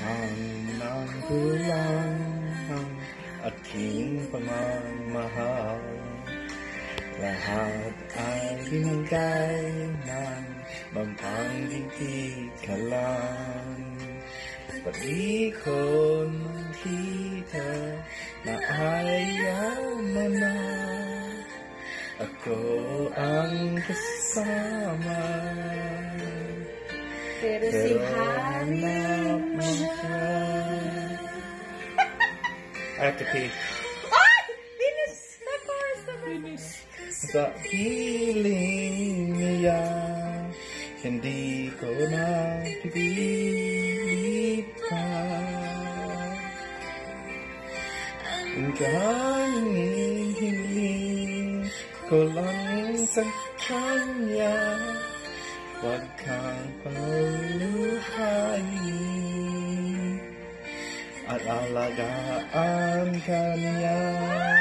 ng kulang ang aking pagmamahal. Lahat ay binigay ng mapanggigit ka lang. Pati ko makita na ayaw mo na. Ako ang kasama. Pero si Harry mo siya. I have to pee. Ay! Finish! Of course! Finish! Sa piling niya, hindi ko na pipilit pa. Ang hiling ko lang sa kanya, huwag kang paluhayin at alagaan ka niya.